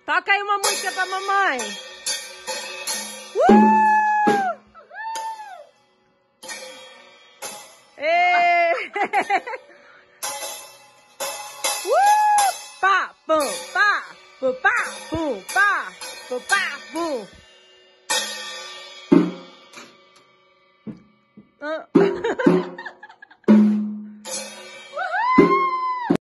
Toca aí uma música pra mamãe. Pá, pum, pá, pum, pá, pum, pá, pum, pá.